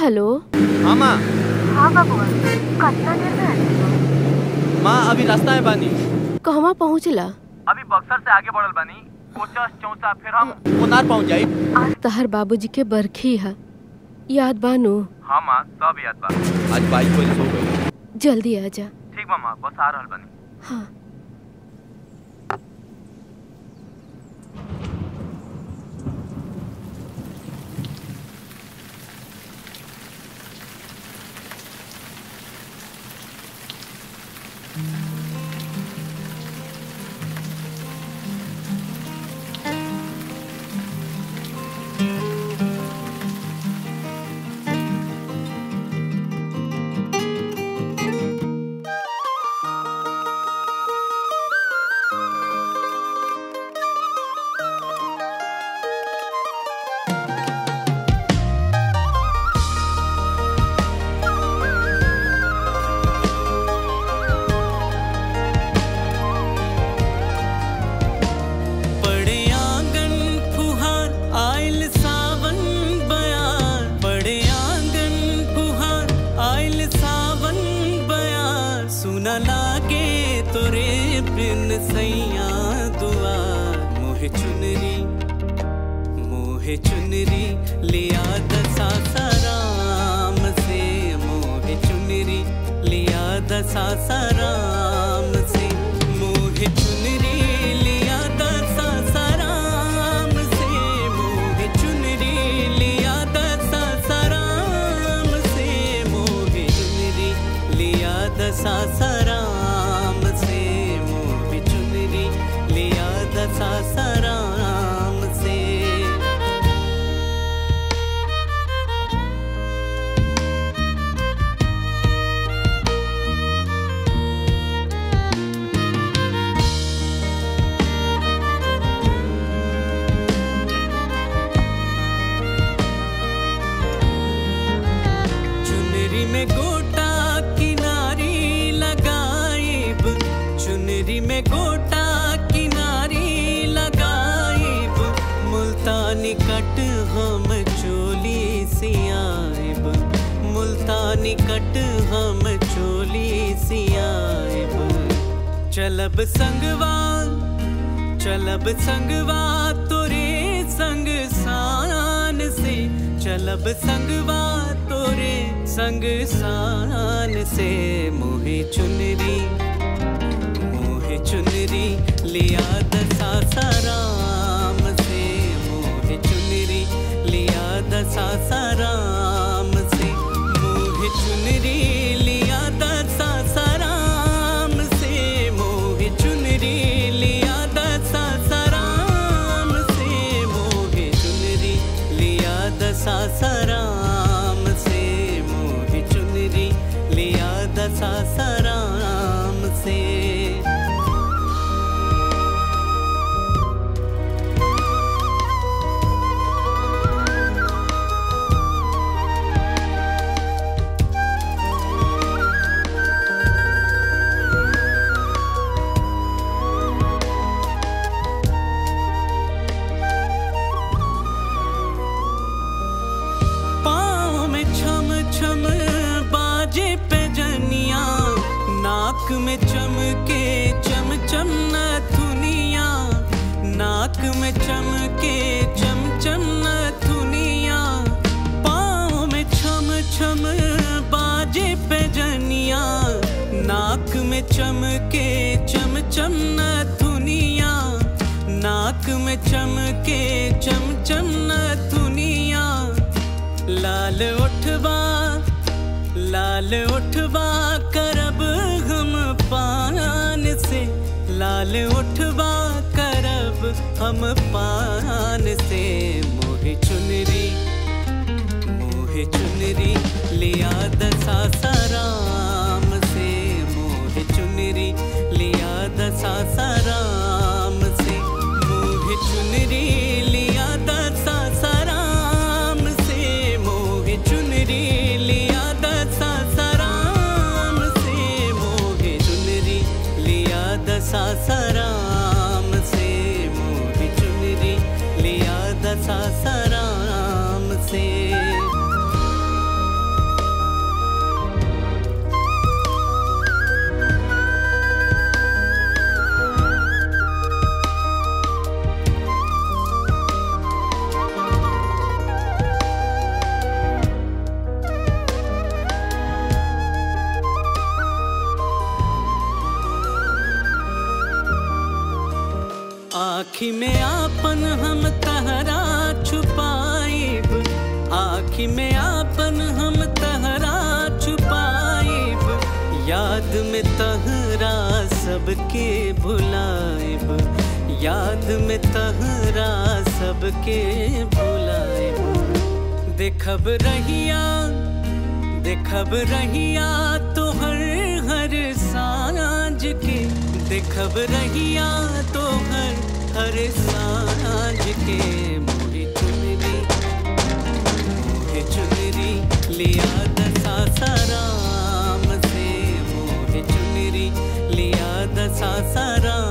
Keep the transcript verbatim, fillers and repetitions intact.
Hello. हाँ माँ। हाँ बबुआ, कितना देर में आएगा? माँ अभी रास्ता में बानी। कहवा पहुँचला? अभी बक्सर से आगे बढ़ल बानी, कोचस चौसा, फिर हम कोनार पहुँच जाई। आज तहर बाबूजी के बरखी है, याद बानू? हाँ माँ सब याद बा। आज बाईस बजे सो गई। जल्दी आ जा। ठीक बा माँ, बस आ रहल बानी। हाँ। चलब संगवा चलब संगवा तोरे संग सान से, चलब संगवा तोरे संग सान से। मोहे चुनरी मोहे चुनरी लिया दसा साराम से, मोहे चुनरी लिया दसा साराम से, मोहे चुनरी लिया दसा साराम से, मोहे चुनरी लिया दसा साराम से, मोहे चुनरी लिया दसा साराम से, मोहे चुनरी लिया दसा साराम से। नाक में चमके चम चम नथुनिया, नाक में चमके चम चम नथुनिया, पाँव में छम छम बाजे पैजनिया, नाक में चमके चम चम नथुनिया, नाक में चमके चम चम नथुनिया। लाल उठवा लाल उठवा करब हम पान से, लाल उठवा करब हम पान से। मोहे चुनरी मोहे चुनरी लिया दसा साराम से, मोहे चुनरी लिया दसा साराम से, मोहे चुनरी लिया दसा साराम से, मोहे चुनरी लिया दसा साराम से, मोहे चुनरी लिया दसा साराम से, मोहे चुनरी लिया दसा साराम से। आँखी में आपन हम तहरा छुपाइब, आँखी में आपन हम तहरा छुपाइब, याद में तहरा सबके भुलाइब, याद में तहरा सबके भुलाइब। देखब रहिया देखब रहिया तो हर हर सांझ के, देखब रहिया तो हर हर सांझ के। मोहे चुनरी मोहे चुनरी लिया दसा साराम से, मोहे चुनरी लिया दसा साराम